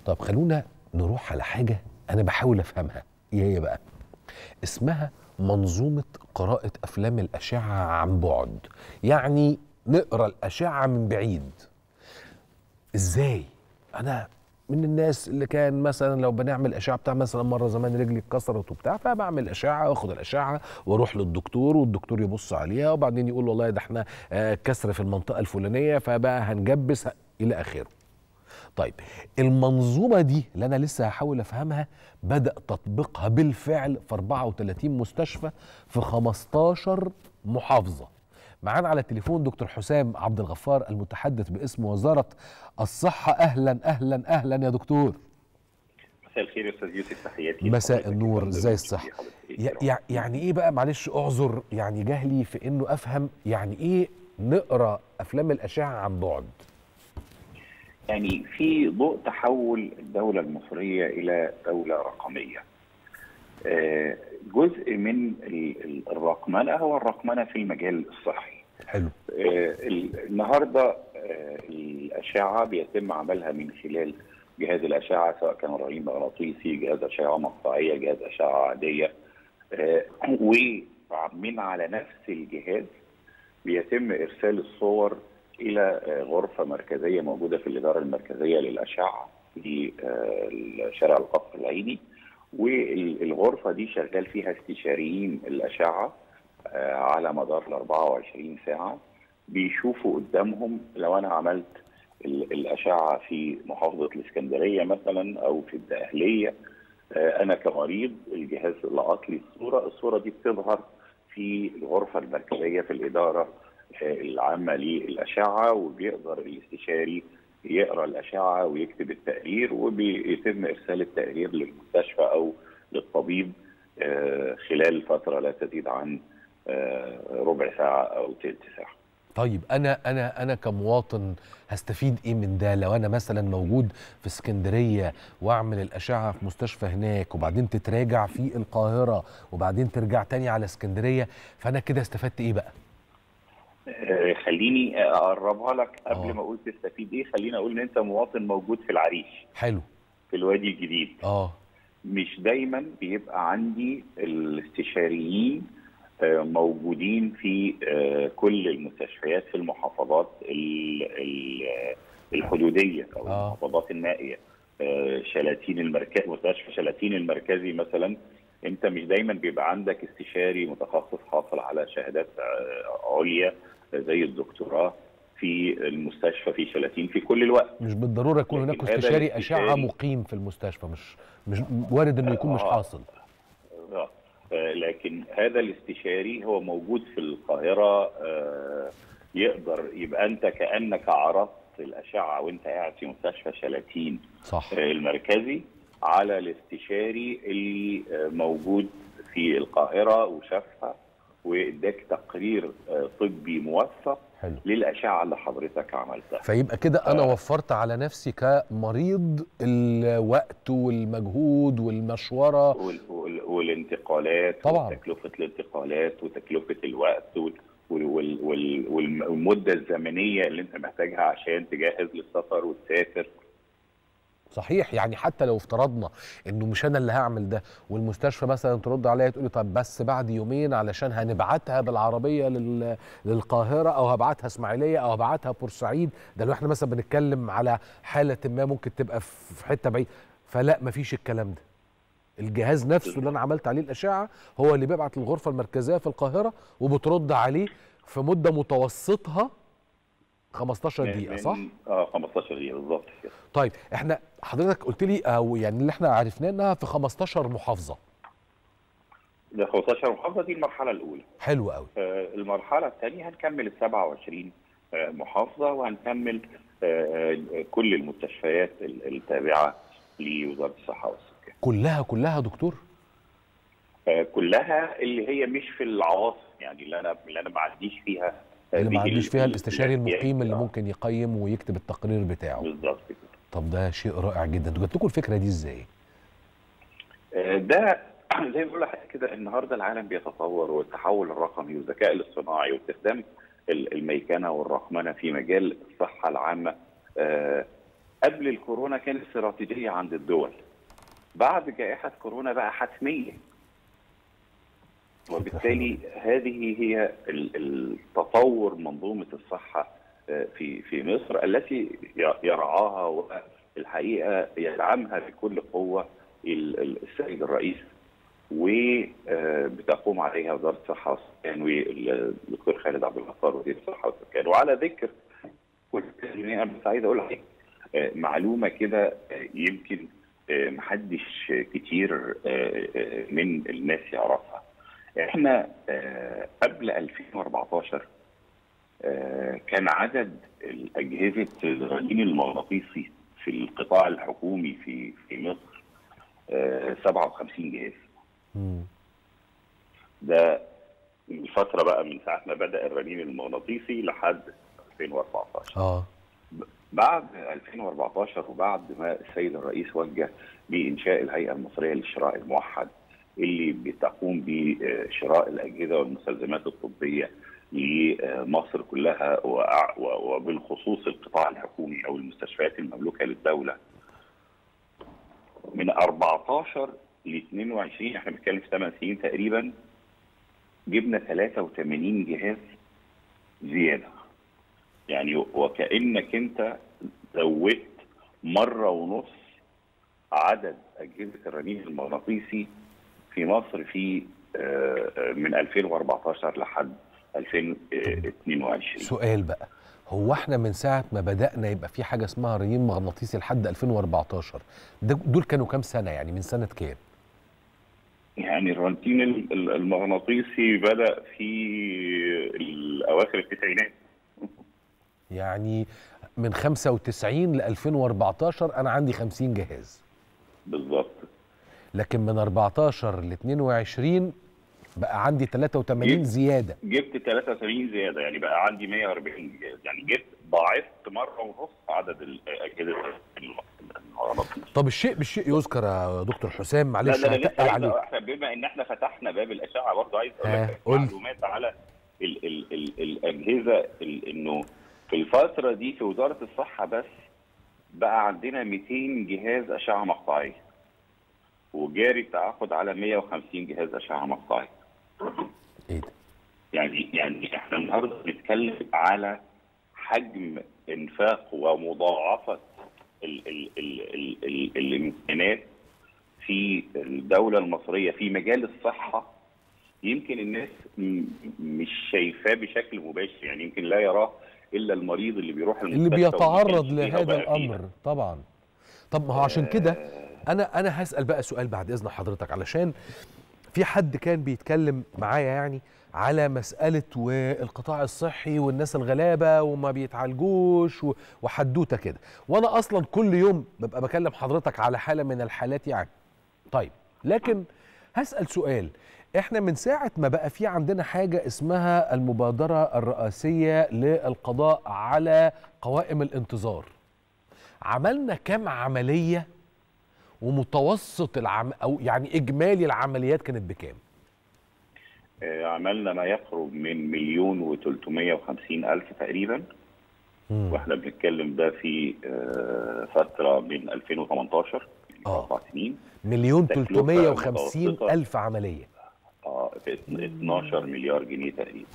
طب خلونا نروح على حاجة أنا بحاول أفهمها، إيه هي بقى؟ اسمها منظومة قراءة أفلام الأشعة عن بعد، يعني نقرأ الأشعة من بعيد. إزاي؟ أنا من الناس اللي كان مثلا لو بنعمل أشعة بتاع مثلا مرة زمان رجلي اتكسرت وبتاع، فبعمل أشعة واخد الأشعة واروح للدكتور والدكتور يبص عليها وبعدين يقول والله ده احنا كسر في المنطقة الفلانية فبقى هنجبس إلى آخره. طيب المنظومة دي اللي أنا لسه هحاول أفهمها بدأ تطبيقها بالفعل في 34 مستشفى في 15 محافظة. معانا على التليفون دكتور حسام عبد الغفار المتحدث باسم وزارة الصحة. أهلا أهلا أهلا يا دكتور. مساء الخير يا أستاذ يوسف، تحياتي. مساء النور، ازاي الصحة؟ يعني إيه بقى، معلش أعذر يعني جهلي في إنه أفهم يعني إيه نقرأ أفلام الأشعة عن بعد؟ يعني في ضوء تحول الدولة المصرية إلى دولة رقمية، جزء من الرقمنة هو الرقمنة في المجال الصحي. حلو. النهارده الأشعة بيتم عملها من خلال جهاز الأشعة، سواء كان رنين مغناطيسي، جهاز أشعة مقطعية، جهاز أشعة عادية، ومن على نفس الجهاز بيتم إرسال الصور إلى غرفة مركزية موجودة في الإدارة المركزية للأشعة في شارع القصر العيني، والغرفة دي شغال فيها استشاريين الأشعة على مدار ال 24 ساعة، بيشوفوا قدامهم لو أنا عملت الأشعة في محافظة الإسكندرية مثلا أو في الدقهلية، أنا كمريض الجهاز لقط لي الصورة دي بتظهر في الغرفة المركزية في الإدارة العامة للأشعة، وبيقدر الاستشاري يقرأ الأشعة ويكتب التقرير، وبيتم إرسال التقرير للمستشفى أو للطبيب خلال فترة لا تزيد عن ربع ساعة أو ثلث ساعة. طيب انا كمواطن هستفيد ايه من ده؟ لو انا مثلا موجود في اسكندريه واعمل الاشعه في مستشفى هناك وبعدين تتراجع في القاهره وبعدين ترجع تاني على اسكندريه، فانا كده استفدت ايه بقى؟ خليني اقربها لك قبل ما اقول تستفيد ايه. خليني اقول ان انت مواطن موجود في العريش. حلو. في الوادي الجديد. مش دايما بيبقى عندي الاستشاريين موجودين في كل المستشفيات في المحافظات الحدوديه او المحافظات النائيه. شلاتين المركز، مستشفى شلاتين المركزي مثلا، انت مش دايما بيبقى عندك استشاري متخصص حاصل على شهادات عليا زي الدكتوراه في المستشفى في شلاتين في كل الوقت. مش بالضروره يكون هناك استشاري اشعه مقيم في المستشفى، مش وارد انه يكون مش حاصل. لكن هذا الاستشاري هو موجود في القاهره، يقدر يبقى انت كانك عرضت الاشعه وانت قاعد في مستشفى شلاتين صح المركزي على الاستشاري اللي موجود في القاهره وشافها واداك تقرير طبي موثق. حلو. للاشعه اللي حضرتك عملتها. فيبقى كده انا وفرت على نفسي كمريض الوقت والمجهود والمشوره والانتقالات طبعا، وتكلفه الانتقالات وتكلفه الوقت والمده الزمنيه اللي انت محتاجها عشان تجهز للسفر وتسافر. صحيح. يعني حتى لو افترضنا انه مش انا اللي هعمل ده والمستشفى مثلا ترد عليا تقول لي طب بس بعد يومين علشان هنبعتها بالعربيه للقاهره او هبعتها اسماعيليه او هبعتها بورسعيد، ده لو احنا مثلا بنتكلم على حاله ما ممكن تبقى في حته بعيد، فلا مفيش الكلام ده. الجهاز نفسه اللي انا عملت عليه الاشعه هو اللي بيبعت للغرفه المركزيه في القاهره وبترد عليه في مده متوسطها 15 دقيقة صح؟ 15 دقيقة بالظبط كده. طيب احنا حضرتك قلت لي او يعني اللي احنا عرفناه انها في 15 محافظة. ده 15 محافظة دي المرحلة الأولى. حلو قوي. المرحلة الثانية هنكمل ال 27 محافظة وهنكمل كل المستشفيات التابعة لوزارة الصحة والسكان. كلها دكتور؟ كلها اللي هي مش في العواصم، يعني اللي انا ما عنديش فيها، اللي ما عنديش فيها الاستشاري المقيم اللي ممكن يقيم ويكتب التقرير بتاعه. بالظبط كده. طب ده شيء رائع جدا. انتوا جات لكم الفكره دي ازاي؟ ده زي ما بقول لحضرتك كده، النهارده العالم بيتطور والتحول الرقمي والذكاء الاصطناعي واستخدام الميكنه والرقمنه في مجال الصحه العامه قبل الكورونا كانت استراتيجيه عند الدول، بعد جائحه كورونا بقى حتميه. وبالتالي هذه هي التطور منظومه الصحه في مصر التي يرعاها والحقيقه يدعمها بكل قوه السيد الرئيس، وبتقوم عليها وزاره الصحه والسكان والدكتور خالد عبد الغفار وزير الصحه والسكان. وعلى ذكر كل انا بس عايز اقول لك معلومه كده يمكن محدش كتير من الناس يعرفها. احنا قبل 2014 كان عدد اجهزه الرنين المغناطيسي في القطاع الحكومي في مصر 57 جهاز. ده الفتره بقى من ساعه ما بدا الرنين المغناطيسي لحد 2014. بعد 2014 وبعد ما السيد الرئيس وجه بانشاء الهيئه المصريه للشراء الموحد اللي بتقوم بشراء الاجهزه والمستلزمات الطبيه لمصر كلها وبالخصوص القطاع الحكومي او المستشفيات المملوكه للدوله، من 14 ل 22 احنا بنتكلم في 8 سنين تقريبا جبنا 83 جهاز زياده. يعني وكانك انت زودت مره ونص عدد اجهزه الرنين المغناطيسي في مصر في من 2014 لحد 2022. سؤال بقى، هو احنا من ساعه ما بدانا يبقى في حاجه اسمها رنين مغناطيسي لحد 2014 دول كانوا كام سنه؟ يعني من سنه كام؟ يعني الرنين المغناطيسي بدا في اواخر التسعينات. يعني من 95 ل 2014 انا عندي 50 جهاز بالظبط. لكن من 14 ل 22 بقى عندي 83 زياده. جبت 83 زياده، يعني بقى عندي 140 جهاز، يعني جبت ضاعفت مره ونص عدد الاجهزه المغناطيسيه. طب الشيء بالشيء يذكر يا دكتور حسام، معلش لا هتقل عليك. احنا بما ان احنا فتحنا باب الاشعه برضه عايز اقول لك معلومات على الاجهزه. انه في الفتره دي في وزاره الصحه بس بقى عندنا 200 جهاز اشعه مقطعيه، وجاري التعاقد على 150 جهاز اشعه مقطعيه. ايه ده؟ يعني احنا النهارده بنتكلم على حجم انفاق ومضاعفه الامكانات في الدوله المصريه في مجال الصحه. يمكن الناس مش شايفاه بشكل مباشر، يعني يمكن لا يراه الا المريض اللي بيروح المستشفى اللي بيتعرض لهذا الامر طبعا. طب ما هو عشان كده انا هسال بقى سؤال بعد اذن حضرتك، علشان في حد كان بيتكلم معايا يعني على مساله والقطاع الصحي والناس الغلابه وما بيتعالجوش وحدوته كده، وانا اصلا كل يوم ببقى بكلم حضرتك على حاله من الحالات يعني. طيب لكن هسال سؤال، احنا من ساعه ما بقى في عندنا حاجه اسمها المبادره الرئاسيه للقضاء على قوائم الانتظار، عملنا كام عمليه ومتوسط او يعني اجمالي العمليات كانت بكام؟ عملنا ما يقرب من 1,350,000 تقريبا. واحنا بنتكلم ده في فتره من 2018 يعني 4 سنين. 1,350,000 عمليه. في 12 مليار جنيه تقريبا.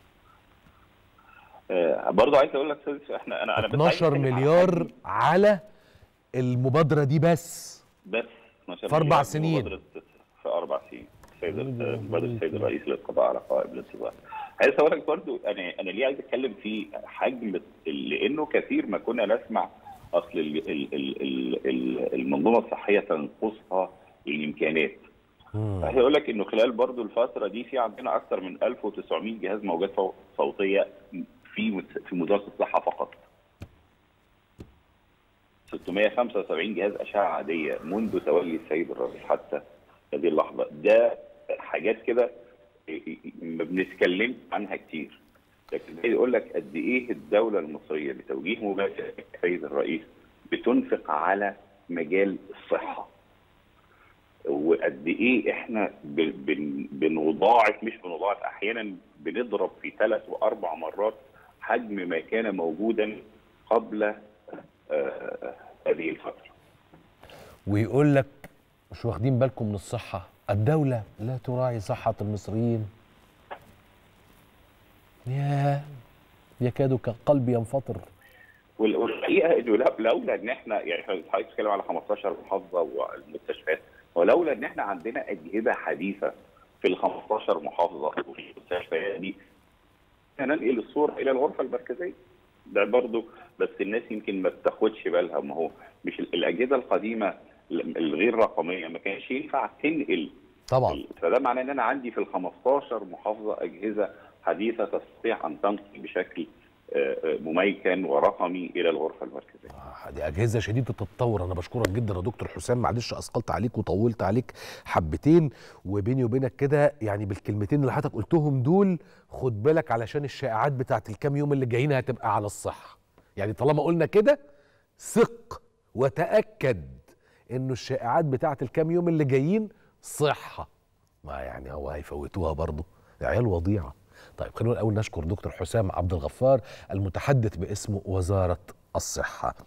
برضه عايز اقول لك انا 12 مليار على المبادره دي بس 12 في 4 سنين. في 4 سنين مبادره السيد الرئيس للقضاء على قوائم الانتظار. عايز اقول لك برضه انا ليه عايز اتكلم في حجم، لانه كثير ما كنا نسمع اصل المنظومه الصحيه تنقصها الامكانات. عايز اقول لك انه خلال برضه الفتره دي في عندنا اكثر من 1900 جهاز موجات صوتيه في وزاره الصحه فقط. 675 جهاز اشعه عاديه منذ تولي السيد الرئيس حتى هذه اللحظه. ده حاجات كده ما بنتكلمش عنها كتير، لكن عايز اقول لك قد ايه الدوله المصريه بتوجيه مباشر السيد الرئيس بتنفق على مجال الصحه، وقد ايه احنا بنضاعف، مش بنضاعف، احيانا بنضرب في 3 و4 مرات حجم ما كان موجودا قبل هذه الفتره. ويقول لك مش واخدين بالكم من الصحه، الدوله لا تراعي صحه المصريين. يكاد قلبي ينفطر. والحقيقه انه لولا ان احنا يعني حضرتك بتتكلم على 15 محافظه والمستشفيات، ولولا ان احنا عندنا اجهزه حديثه في ال 15 محافظه وفي المستشفيات دي، هننقل الصوره الى الغرفه المركزيه. ده برضه بس الناس يمكن ما بتاخدش بالها، ما هو مش الاجهزه القديمه الغير رقميه ما كانش ينفع تنقل طبعا. فده معناه ان انا عندي في ال 15 محافظه اجهزه حديثه تستطيع ان تنقل بشكل مميكن ورقمي الى الغرفه المركزيه. دي اجهزه شديده التطور. انا بشكرك جدا يا دكتور حسام، معلش اثقلت عليك وطولت عليك حبتين، وبيني وبينك كده يعني بالكلمتين اللي حضرتك قلتهم دول خد بالك علشان الشائعات بتاعت الكام يوم اللي جايين هتبقى على الصحه. يعني طالما قلنا كده ثق وتاكد انه الشائعات بتاعت الكام يوم اللي جايين صحه. ما يعني هو هيفوتوها برضه، عيال وضيعه. طيب خلونا الاول نشكر دكتور حسام عبد الغفار المتحدث باسم وزاره الصحه.